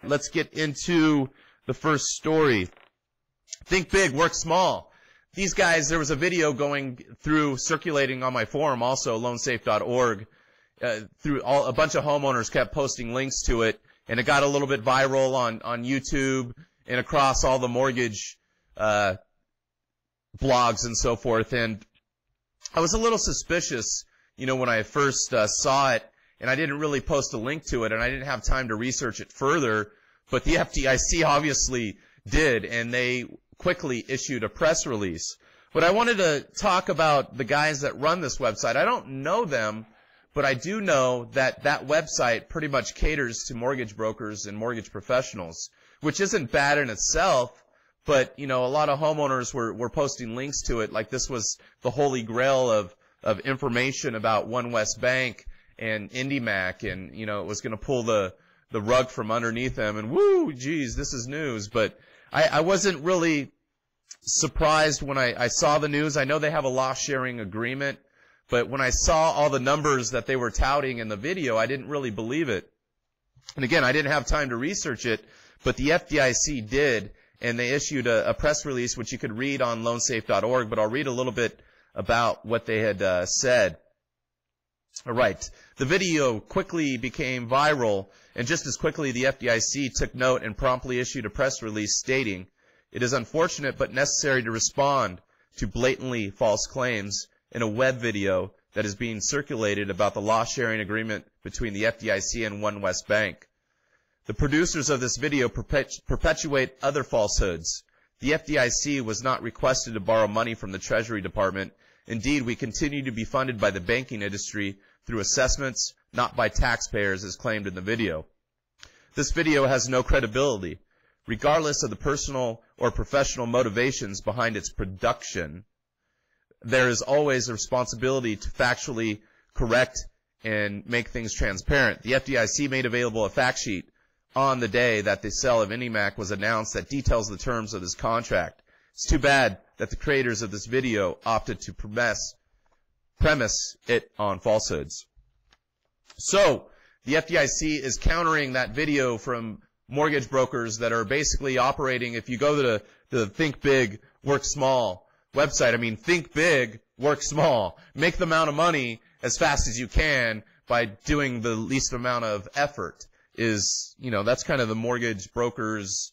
let's get into the first story. Think big, work small. These guys, there was a video going through, circulating on my forum, also loansafe.org. A bunch of homeowners kept posting links to it, and it got a little bit viral on YouTube and across all the mortgage blogs and so forth. And I was a little suspicious, when I first saw it, and I didn't really post a link to it, and I didn't have time to research it further. But the FDIC obviously did, and they quickly issued a press release. But I wanted to talk about the guys that run this website. I don't know them, but I do know that that website pretty much caters to mortgage brokers and mortgage professionals, which isn't bad in itself. But, a lot of homeowners were posting links to it, like this was the holy grail of information about Onewest Bank and IndyMac, and, it was going to pull the rug from underneath them, and woo, geez, this is news. But I wasn't really surprised when I saw the news. I know they have a loss sharing agreement, but when I saw all the numbers that they were touting in the video, I didn't really believe it. And again, I didn't have time to research it, but the FDIC did, and they issued a press release, which you could read on loansafe.org, but I'll read a little bit about what they had said. All right. The video quickly became viral, and just as quickly the FDIC took note and promptly issued a press release stating, "It is unfortunate but necessary to respond to blatantly false claims in a web video that is being circulated about the loss-sharing agreement between the FDIC and Onewest Bank. The producers of this video perpetuate other falsehoods. The FDIC was not requested to borrow money from the Treasury Department. Indeed, we continue to be funded by the banking industry through assessments, not by taxpayers, as claimed in the video. This video has no credibility. Regardless of the personal or professional motivations behind its production, there is always a responsibility to factually correct and make things transparent. The FDIC made available a fact sheet on the day that the sale of IndyMac was announced that details the terms of this contract. It's too bad that the creators of this video opted to premise it on falsehoods." So, the FDIC is countering that video from mortgage brokers that are basically operating, if you go to the Think Big, Work Small website, think big, work small. Make the amount of money as fast as you can by doing the least amount of effort that's kind of the mortgage brokers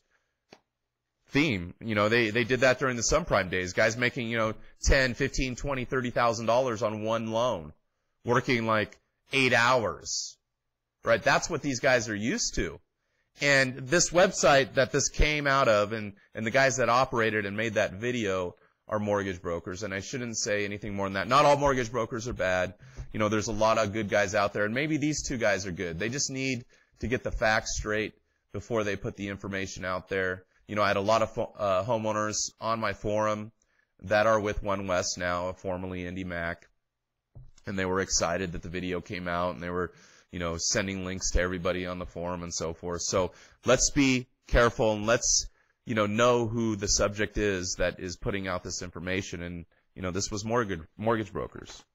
theme. They did that during the subprime days. Guys making, $10, $15, $20, $30,000 on one loan, working like 8 hours, right? That's what these guys are used to. And this website that this came out of and the guys that operated and made that video are mortgage brokers. And I shouldn't say anything more than that. Not all mortgage brokers are bad. There's a lot of good guys out there, and maybe these two guys are good. They just need to get the facts straight before they put the information out there. I had a lot of homeowners on my forum that are with Onewest now, formerly IndyMac, and they were excited that the video came out, and they were, sending links to everybody on the forum and so forth. So let's be careful, and let's, know who the subject is that is putting out this information. And, this was mortgage brokers.